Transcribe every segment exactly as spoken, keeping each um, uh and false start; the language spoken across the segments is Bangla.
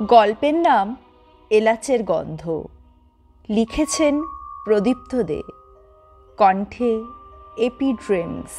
গল্পের নাম এলাচের গন্ধ। লিখেছেন প্রদীপ্ত দে। কণ্ঠে এপি ড্রিমস।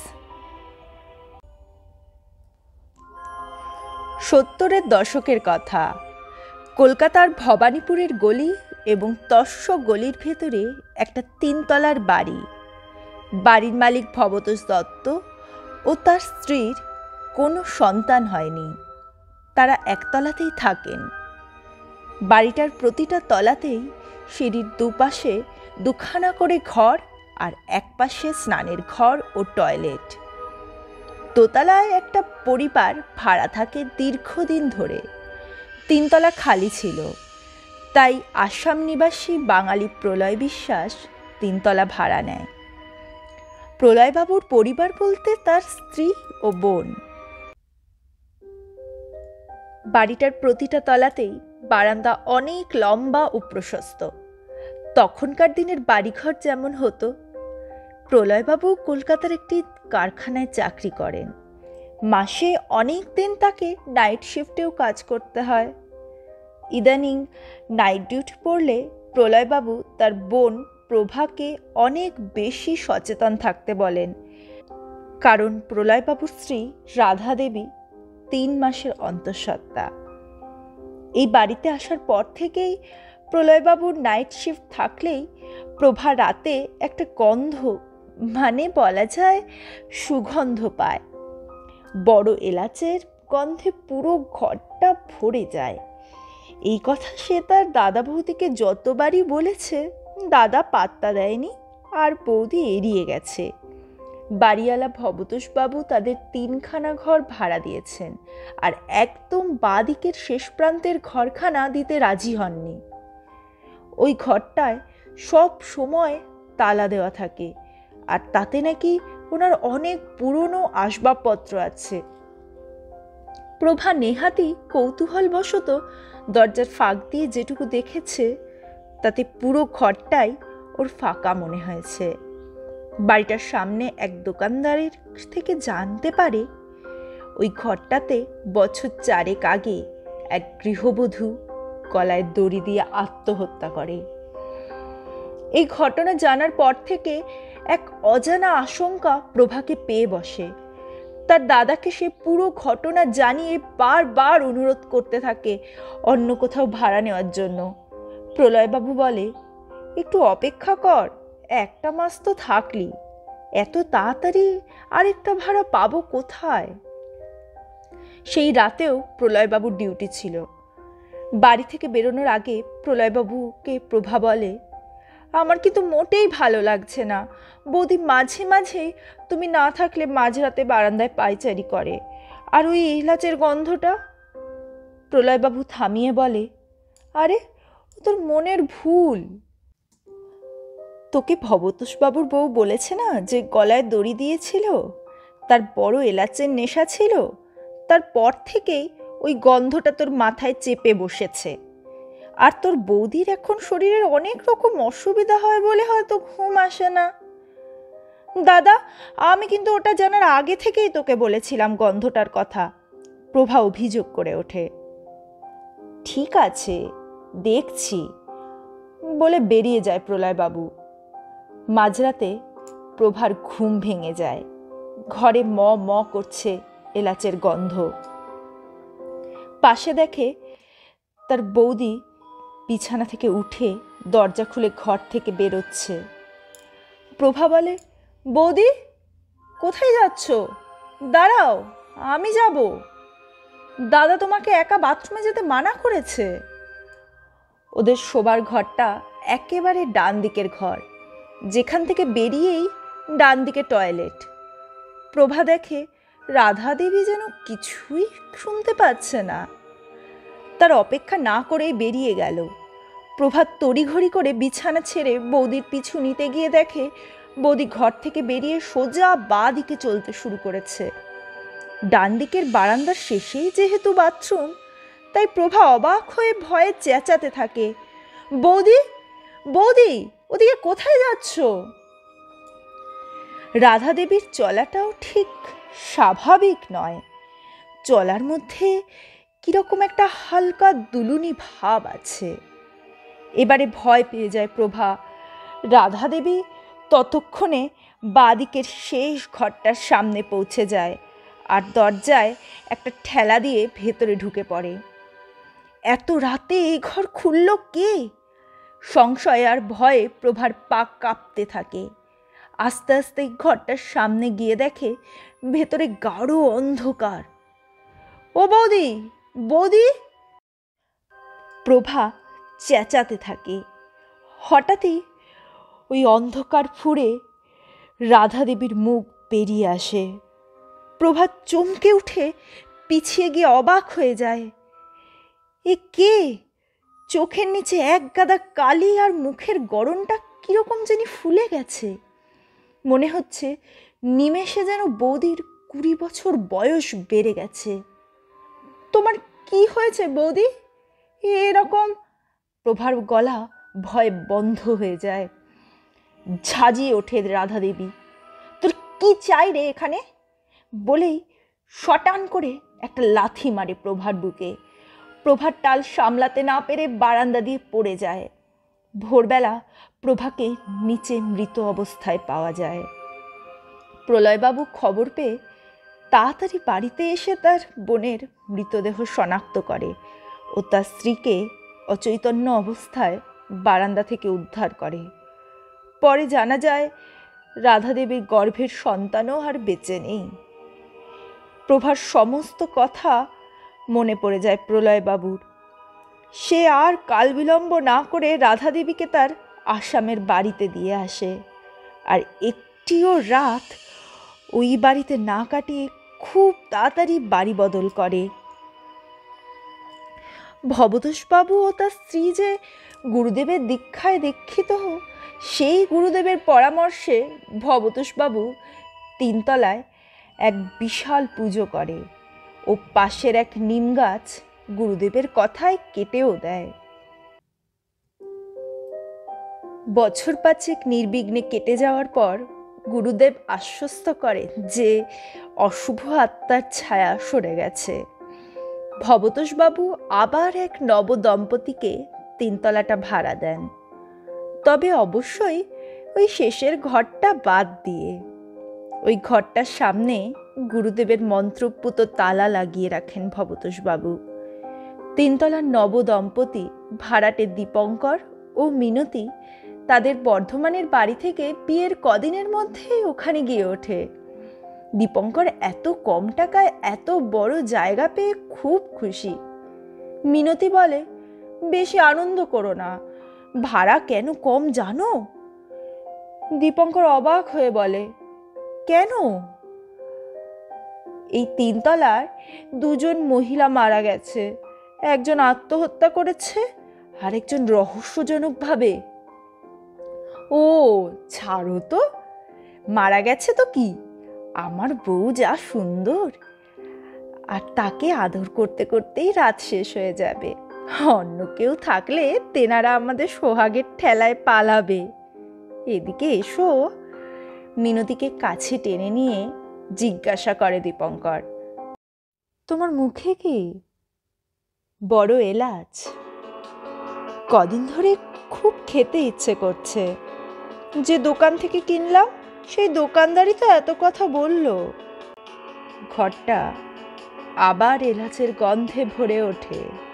সত্তরের দশকের কথা। কলকাতার ভবানীপুরের গলি এবং তস্য গলির ভেতরে একটা তিনতলার বাড়ি। বাড়ির মালিক ভবতোষ দত্ত ও তার স্ত্রীর কোনো সন্তান হয়নি। তারা একতলাতেই থাকেন। বাড়িটার প্রতিটা তলাতেই সিঁড়ির দুপাশে দুখানা করে ঘর আর এক পাশে স্নানের ঘর ও টয়লেট। দোতলায় একটা পরিবার ভাড়া থাকে দীর্ঘদিন ধরে। তিনতলা খালি ছিল, তাই আসাম নিবাসী বাঙালি প্রলয় বিশ্বাস তিনতলা ভাড়া নেয়। প্রলয়বাবুর পরিবার বলতে তার স্ত্রী ও বোন। বাড়িটার প্রতিটা তলাতেই বারান্দা অনেক লম্বা ও প্রশস্ত। তখনকার দিনের বাড়িঘর যেমন হতো। প্রলয়বাবু কলকাতার একটি কারখানায় চাকরি করেন। মাসে অনেক দিন তাকে নাইট শিফটেও কাজ করতে হয়। ইদানিং নাইট ডিউটি পড়লে প্রলয়বাবু তার বোন প্রভাকে অনেক বেশি সচেতন থাকতে বলেন, কারণ প্রলয়বাবুর স্ত্রী রাধা দেবী তিন মাসের অন্তঃসত্ত্বা। এই বাড়িতে আসার পর থেকেই প্রলয়বাবুর নাইট শিফট থাকলেই প্রভা রাতে একটা গন্ধ, মানে বলা যায় সুগন্ধ পায়। বড় এলাচের গন্ধে পুরো ঘরটা ভরে যায়। এই কথা সে তার দাদা বৌদিকে যতবারই বলেছে, দাদা পাত্তা দেয়নি আর বৌদি এড়িয়ে গেছে। বাড়িওয়ালা ভবতোষবাবু তাদের তিনখানা ঘর ভাড়া দিয়েছেন, আর একদম বাঁদিকের শেষ প্রান্তের ঘরখানা দিতে রাজি হননি। ওই ঘরটায় সব সময় তালা দেওয়া থাকে, আর তাতে নাকি ওনার অনেক পুরনো আসবাবপত্র আছে। প্রভা নেহাতি কৌতূহলবশত দরজার ফাঁক দিয়ে যেটুকু দেখেছে, তাতে পুরো ঘরটাই ওর ফাঁকা মনে হয়েছে। বাড়িটার সামনে এক দোকানদারের থেকে জানতে পারে ওই ঘরটাতে বছর চারেক আগে এক গৃহবধূ গলায় দড়ি দিয়ে আত্মহত্যা করে। এই ঘটনা জানার পর থেকে এক অজানা আশঙ্কা প্রভাকে পেয়ে বসে। তার দাদাকে সে পুরো ঘটনা জানিয়ে বারবার অনুরোধ করতে থাকে অন্য কোথাও ভাড়া নেওয়ার জন্য। প্রলয়বাবু বলে, একটু অপেক্ষা কর, একটা মাস তো থাকলি, এত তাড়াতাড়ি আরেকটা ভাড়া পাবো কোথায়? সেই রাতেও প্রলয়বাবুর ডিউটি ছিল। বাড়ি থেকে বেরোনোর আগে প্রলয়বাবুকে প্রভা বলে, আমার কিন্তু মোটেই ভালো লাগছে না। বৌদি মাঝে মাঝেই তুমি না থাকলে মাঝরাতে বারান্দায় পায়চারি করে, আর ওই এলাচের গন্ধটা। প্রলয়বাবু থামিয়ে বলে, আরে ও তোর মনের ভুল। তোকে ভবতোষবাবুর বউ বলেছে না যে গলায় দড়ি দিয়েছিল, তার বড় এলাচের নেশা ছিল। তারপর থেকেই ওই গন্ধটা তোর মাথায় চেপে বসেছে। আর তোর বৌদির এখন শরীরের অনেক রকম অসুবিধা হয় বলে হয়তো ঘুম আসে না। দাদা, আমি কিন্তু ওটা জানার আগে থেকেই তোকে বলেছিলাম গন্ধটার কথা, প্রভা অভিযোগ করে ওঠে। ঠিক আছে, দেখছি বলে বেরিয়ে যায় প্রলয়বাবু। মাঝরাতে প্রভার ঘুম ভেঙে যায়। ঘরে ম ম করছে এলাচের গন্ধ। পাশে দেখে তার বৌদি বিছানা থেকে উঠে দরজা খুলে ঘর থেকে বেরোচ্ছে। প্রভা বলে, বৌদি কোথায় যাচ্ছ? দাঁড়াও, আমি যাব। দাদা তোমাকে একা বাথরুমে যেতে মানা করেছে। ওদের শোবার ঘরটা একেবারে ডান দিকের ঘর, যেখান থেকে বেরিয়েই ডান দিকে টয়লেট। প্রভা দেখে রাধা দেবী যেন কিছুই শুনতে পাচ্ছে না। তার অপেক্ষা না করেই বেরিয়ে গেল। প্রভা তড়িঘড়ি করে বিছানা ছেড়ে বৌদির পিছু নিতে গিয়ে দেখে বৌদি ঘর থেকে বেরিয়ে সোজা বাঁ দিকে চলতে শুরু করেছে। ডান দিকের বারান্দার শেষেই যেহেতু বাথরুম, তাই প্রভা অবাক হয়ে ভয়ে চেঁচাতে থাকে, বৌদি বৌদি ওদিকে কোথায় যাচ্ছ? রাধা দেবীর চলাটাও ঠিক স্বাভাবিক নয়। চলার মধ্যে কিরকম একটা হালকা দুলুনি ভাব আছে। এবারে ভয় পেয়ে যায় প্রভা। রাধা দেবী ততক্ষণে বাদিকের শেষ ঘরটার সামনে পৌঁছে যায় আর দরজায় একটা ঠেলা দিয়ে ভেতরে ঢুকে পড়ে। এত রাতে এই ঘর খুলল কে? সংশয় আর ভয়ে প্রভার পা কাঁপতে থাকে। আস্তে আস্তে ঘরটার সামনে গিয়ে দেখে ভেতরে গাঢ় অন্ধকার। ও বৌদি, বৌদি! প্রভা চেঁচাতে থাকে। হঠাৎই ওই অন্ধকার ফুঁড়ে রাধা দেবীর মুখ বেরিয়ে আসে। প্রভা চমকে উঠে পিছিয়ে গিয়ে অবাক হয়ে যায়। এ কে? চোখের নিচে এক গাদা কালি আর মুখের গড়নটা কিরকম জানি ফুলে গেছে। মনে হচ্ছে নিমেষে যেন বৌদির কুড়ি বছর বয়স বেড়ে গেছে। তোমার কি হয়েছে বৌদি? এরকম? প্রভার গলা ভয়ে বন্ধ হয়ে যায়। ঝাঁজিয়ে ওঠে রাধা দেবী। তোর কি চাই রে এখানে? বলেই শটান করে একটা লাথি মারে প্রভার বুকে। প্রভার টাল সামলাতে না পেরে বারান্দা দিয়ে পড়ে যায়। ভোরবেলা প্রভাকে নিচে মৃত অবস্থায় পাওয়া যায়। প্রলয়বাবু খবর পেয়ে তাড়াতাড়ি বাড়িতে এসে তার বোনের মৃতদেহ শনাক্ত করে ও তার স্ত্রীকে অচৈতন্য অবস্থায় বারান্দা থেকে উদ্ধার করে। পরে জানা যায় রাধা দেবীর গর্ভের সন্তানও আর বেঁচে নেই। প্রভার সমস্ত কথা মনে পড়ে যায় প্রলয়বাবুর। সে আর কাল বিলম্ব না করে রাধা দেবীকে তার আসামের বাড়িতে দিয়ে আসে আর একটিও রাত ওই বাড়িতে না কাটিয়ে খুব তাড়াতাড়ি বাড়ি বদল করে। ভবতোষবাবু ও তার স্ত্রী যে গুরুদেবের দীক্ষায় দীক্ষিত, সেই গুরুদেবের পরামর্শে ভবতোষবাবু তিনতলায় এক বিশাল পুজো করে ও পাশের এক নিম গাছ গুরুদেবের কথায় কেটেও দেয়। বছর পাঁচেক নির্বিঘ্নে কেটে যাওয়ার পর গুরুদেব আশ্বস্ত করে যে অশুভ আত্মার ছায়া সরে গেছে। ভবতোষবাবু আবার এক নব দম্পতিকে তিনতলাটা ভাড়া দেন, তবে অবশ্যই ওই শেষের ঘরটা বাদ দিয়ে। ওই ঘরটার সামনে গুরুদেবের মন্ত্রপুত তালা লাগিয়ে রাখেন ভবতোষবাবু। তিনতলার নব দম্পতি ভাড়াটে দীপঙ্কর ও মিনতি তাদের বর্ধমানের বাড়ি থেকে বিয়ের কদিনের মধ্যেই ওখানে গিয়ে ওঠে। দীপঙ্কর এত কম টাকায় এত বড় জায়গা পেয়ে খুব খুশি। মিনতি বলে, বেশি আনন্দ করো না, ভাড়া কেন কম জানো? দীপঙ্কর অবাক হয়ে বলে, কেন? এই তিনতলার দুজন মহিলা মারা গেছে, একজন আত্মহত্যা করেছে আর একজন রহস্যজনকভাবে। ও ছাড়ো তো, মারা গেছে তো কি, আমার বউ যা সুন্দর, আর তাকে আদর করতে করতেই রাত শেষ হয়ে যাবে। অন্য কেউ থাকলে তেনারা আমাদের সোহাগের ঠেলায় পালাবে। এদিকে এসো। মিনতিকে কাছে টেনে নিয়ে জিজ্ঞাসা করে দীপঙ্কর, তোমার মুখে কি? বড় এলাচ। কদিন ধরে খুব খেতে ইচ্ছে করছে। যে দোকান থেকে কিনলাম সেই দোকানদারই তো এত কথা বলল। ঘরটা আবার এলাচের গন্ধে ভরে ওঠে।